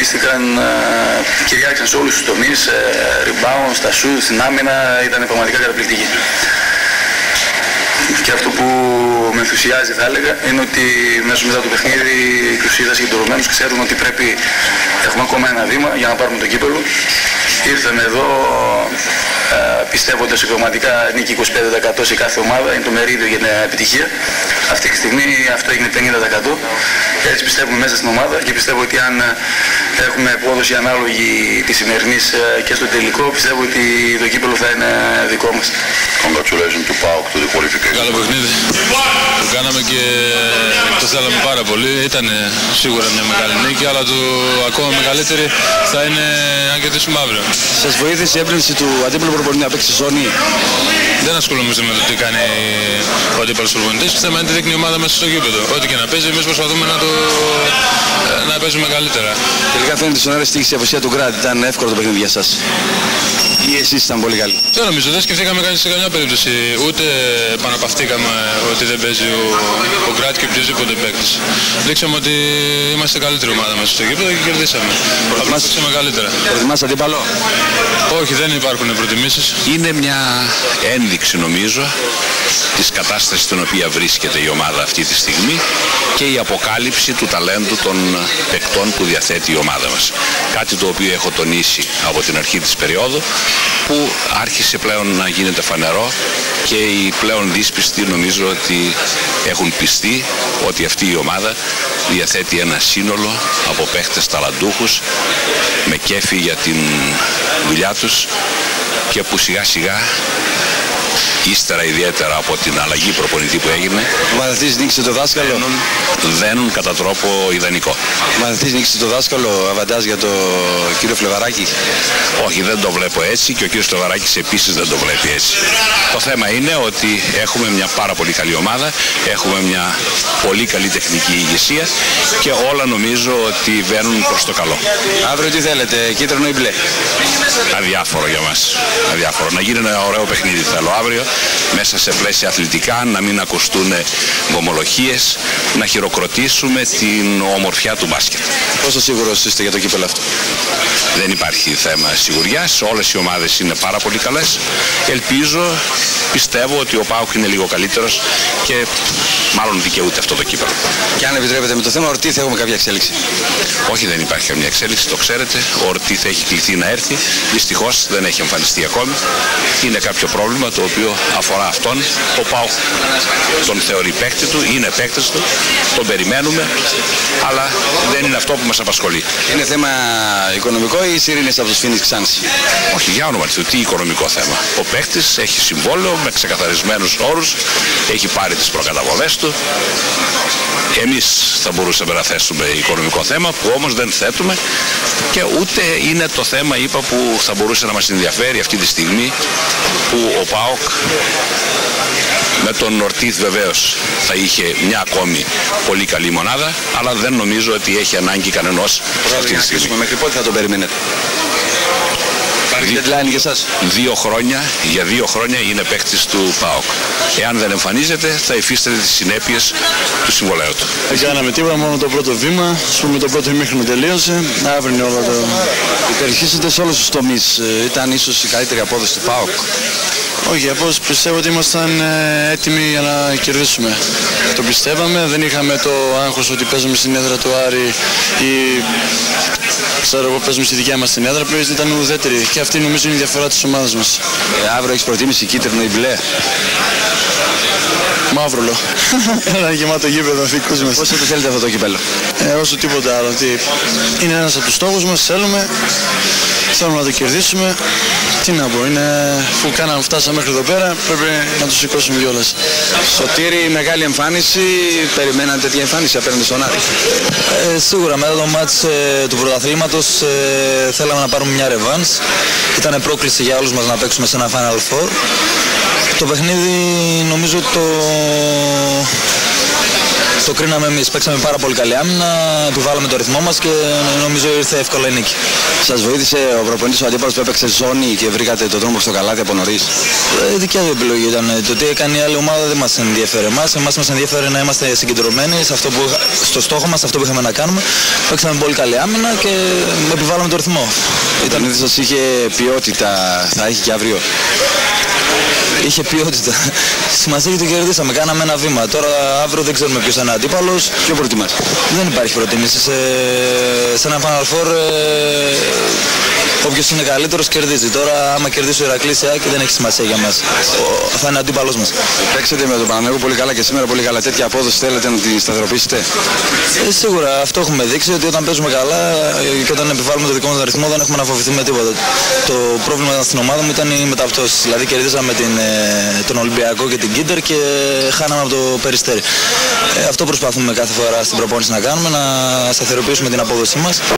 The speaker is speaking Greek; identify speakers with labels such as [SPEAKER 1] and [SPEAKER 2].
[SPEAKER 1] αγωνίστηκαν, κυριάρχησαν σε όλους τους τομείς, rebound, στα shoot, στην άμυνα, ήταν πραγματικά καταπληκτική. Και αυτό που με ενθουσιάζει θα έλεγα είναι ότι μέσω μετά το παιχνίδι οι Κρουσίδας και οι Ντορωμένους ξέρουν ότι πρέπει, έχουμε ακόμα ένα βήμα για να πάρουμε το κύπελλο. Ήρθαμε εδώ πιστεύοντας ότι πραγματικά νίκη 25% σε κάθε ομάδα, είναι το μερίδιο για την επιτυχία. Αυτή τη στιγμή αυτό έγινε 50%. Έτσι πιστεύουμε μέσα στην ομάδα και πιστεύω ότι αν έχουμε απόδοση ανάλογη της σημερινής και στο τελικό, πιστεύω ότι το κύπελλο θα είναι δικό μας.
[SPEAKER 2] Congratulations to PAOK to the qualification.
[SPEAKER 3] Καλό παιχνίδι. Το κάναμε και το θέλαμε πάρα πολύ. Ήταν σίγουρα μια μεγάλη νίκη, αλλά το ακόμα μεγαλύτερη θα είναι αν κερδίσουμε αύριο.
[SPEAKER 4] Σας βοήθησε η έμπνευση του αντίπαλου προπονητή να παίξει ζώνη?
[SPEAKER 3] Δεν ασχολούμαστε με το τι κάνει ο αντίπαλος προπονητής. Το θέμα είναι τι δείχνει η ομάδα μέσα στο γήπεδο. Ό,τι και να παίζει, εμείς προσπαθούμε να παίζουμε καλύτερα.
[SPEAKER 4] Τελικά φαίνεται στον αέρα στοίχησε η απουσία του Γκραντ. Ήταν εύκολο το παιχνίδι για σας? Ή εσείς ήταν πολύ καλοί?
[SPEAKER 3] Δεν νομίζω, δεν σκεφτήκαμε σε καμιά περίπτωση. Ούτε επαναπαυτήκαμε ότι δεν παίζει ο Γκραντ και οποιοδήποτε παίκτης. Δείξαμε ότι είμαστε καλύτερη ομάδα μέσα στο γήπεδο και κερδίσαμε. Απλά παίξαμε καλύτερα.
[SPEAKER 4] Προτιμάς αντίπαλο?
[SPEAKER 3] Όχι, δεν υπάρχουν προτιμήσεις.
[SPEAKER 2] Είναι μια ένδειξη νομίζω της κατάστασης στην οποία βρίσκεται η ομάδα αυτή τη στιγμή και η αποκάλυψη του ταλέντου των παικτών που διαθέτει η ομάδα μας. Κάτι το οποίο έχω τονίσει από την αρχή της περίοδου, που άρχισε πλέον να γίνεται φανερό και οι πλέον δύσπιστοι νομίζω ότι έχουν πιστεί ότι αυτή η ομάδα διαθέτει ένα σύνολο από παίχτες ταλαντούχους με κέφι για την δουλειά τους και που σιγά σιγά, ύστερα ιδιαίτερα από την αλλαγή προπονητή που έγινε,
[SPEAKER 4] ο μαθητής νίκησε το δάσκαλο.
[SPEAKER 2] Δένουν κατά τρόπο ιδανικό.
[SPEAKER 4] Ο μαθητής νίκησε το δάσκαλο, αβαντάζ για τον κύριο Φλεβαράκη?
[SPEAKER 2] Όχι, δεν το βλέπω έτσι και ο κύριος Φλεβαράκης επίσης δεν το βλέπει έτσι. Το θέμα είναι ότι έχουμε μια πάρα πολύ καλή ομάδα, έχουμε μια πολύ καλή τεχνική ηγεσία και όλα νομίζω ότι βαίνουν προς το καλό.
[SPEAKER 4] Αύριο τι θέλετε, κίτρινο ή μπλε?
[SPEAKER 2] Αδιάφορο για μας. Αδιάφορο. Να γίνει ένα ωραίο παιχνίδι θέλω αύριο, μέσα σε πλαίσια αθλητικά, να μην ακουστούν γομολογίες, να χειροκροτήσουμε την ομορφιά του μπάσκετ.
[SPEAKER 4] Πόσο σίγουρος είστε για το κύπελλο αυτό?
[SPEAKER 2] Δεν υπάρχει θέμα σιγουριάς, όλες οι ομάδες είναι πάρα πολύ καλές. Πιστεύω ότι ο ΠΑΟΚ είναι λίγο καλύτερος και μάλλον δικαιούται αυτό το κύπελλο.
[SPEAKER 4] Και αν επιτρέπετε με το θέμα Ορτίθ έχουμε κάποια εξέλιξη?
[SPEAKER 2] Όχι, δεν υπάρχει καμία εξέλιξη, το ξέρετε. Ο Ορτίθ έχει κληθεί να έρθει, δυστυχώς δεν έχει εμφανιστεί ακόμη. Είναι κάποιο πρόβλημα το οποίο αφορά αυτόν. Ο ΠΑΟΚ τον θεωρεί παίκτη του, είναι παίκτης του, τον περιμένουμε, αλλά δεν είναι αυτό που μας απασχολεί.
[SPEAKER 4] Είναι θέμα οικονομικό ή σιρήνες από τους Φίνης Ξάνς?
[SPEAKER 2] Όχι, για όνομα του, τι οικονομικό θέμα. Ο παίκτης έχει συμβόλαιο με ξεκαθαρισμένους όρους, έχει πάρει τις προκαταβολές του. Εμείς θα μπορούσαμε να θέσουμε οικονομικό θέμα που όμως δεν θέτουμε και ούτε είναι το θέμα, είπα, που θα μπορούσε να μας ενδιαφέρει αυτή τη στιγμή που ο ΠΑΟΚ με τον Ορτίθ βεβαίως θα είχε μια ακόμη πολύ καλή μονάδα, αλλά δεν νομίζω ότι έχει ανάγκη κανενός αυτή τη στιγμή.
[SPEAKER 4] Μέχρι πότε θα τον περιμένετε? Υπάρχει deadline για εσάς?
[SPEAKER 2] 2 χρόνια, για 2 χρόνια είναι παίκτης του ΠΑΟΚ. Εάν δεν εμφανίζεται θα υφίσταται τις συνέπειες του συμβολαίου του.
[SPEAKER 5] Δεν κάναμε τίποτα, μόνο το πρώτο βήμα. Ας πούμε το πρώτο ημίχρονο τελείωσε. Αύριο είναι όλο το...
[SPEAKER 4] Υπερχήσετε σε όλους τους τομείς. Ήταν ίσως η καλύτερη απόδοση του ΠΑΟΚ?
[SPEAKER 5] Όχι, απόδοση πιστεύω ότι ήμασταν έτοιμοι για να κερδίσουμε. Το πιστεύαμε, δεν είχαμε το άγχος ότι παίζουμε στην έδρα του Άρη ή ξέρω εγώ παίζουμε στη δικιά μας την έδρα, πλέον ήταν ουδέτερη και αυτή νομίζω είναι η διαφορά της ομάδας μας.
[SPEAKER 4] Αύριο έχεις προτίμηση κίτρινο ή μπλε?
[SPEAKER 5] Μαύρολο. Ένα γεμάτο γήπεδο δικούς μας.
[SPEAKER 4] Πόσο το θέλετε αυτό το κύπελλο?
[SPEAKER 5] Όσο τίποτα άλλο. Είναι ένας από τους στόχους μας, θέλουμε να το κερδίσουμε. Τι να πω, αφού φτάσαμε μέχρι εδώ πέρα, πρέπει να το σηκώσουμε κιόλας.
[SPEAKER 4] Σωτήρη, μεγάλη εμφάνιση, περιμένατε τέτοια εμφάνιση απέναντι στον Άρη?
[SPEAKER 6] Σίγουρα, μετά το μάτς του πρωταθλήματος θέλαμε να πάρουμε μια ρεβάνς. Ήταν πρόκληση για όλους μας να παίξουμε σε ένα Final Four. Το παιχνίδι νομίζω το κρίναμε εμείς. Παίξαμε πάρα πολύ καλή άμυνα, επιβάλαμε το ρυθμό μας και νομίζω ήρθε εύκολα η νίκη.
[SPEAKER 4] Σας βοήθησε ο προπονητής ο αντίπαλος που έπαιξε ζώνη και βρήκατε τον δρόμο στο καλάθι από νωρίς?
[SPEAKER 6] Δικιά του επιλογή ήταν. Το τι έκανε η άλλη ομάδα δεν μας ενδιαφέρε εμάς. Εμάς μας ενδιαφέρε να είμαστε συγκεντρωμένοι στο στόχο μας, αυτό που είχαμε να κάνουμε. Παίξαμε πολύ καλή άμυνα και επιβάλαμε το ρυθμό.
[SPEAKER 4] Ο προπονητής σας είχε ποιότητα, θα έχει και αύριο?
[SPEAKER 6] Είχε ποιότητα. Σημασία έχει ότι κερδίσαμε, κάναμε ένα βήμα. Τώρα αύριο δεν ξέρουμε ποιος είναι αντίπαλος.
[SPEAKER 4] Ποιο προτιμάς?
[SPEAKER 6] Δεν υπάρχει προτίμηση. Σε ένα Final Four όποιος είναι καλύτερος κερδίζει. Τώρα άμα κερδίσει ο Ηρακλής και δεν έχει σημασία για μας. Θα είναι αντίπαλος μας.
[SPEAKER 4] Παίξετε με τον Παναθηναϊκό πολύ καλά και σήμερα πολύ καλά. Τέτοια απόδοση θέλετε να την σταθεροποιήσετε?
[SPEAKER 6] Σίγουρα αυτό έχουμε δείξει, ότι όταν παίζουμε καλά και όταν επιβάλλουμε το δικό μας αριθμό δεν έχουμε να φοβηθούμε τίποτα. Το πρόβλημα στην ομάδα μου ήταν οι μεταπτώσεις. Δηλαδή κερδίσαμε τον Ολυμπιακό και την Κίντερ και χάναμε από το Περιστέρι. Αυτό προσπαθούμε κάθε φορά στην προπόνηση να κάνουμε, να σταθεροποιήσουμε την απόδοσή μας.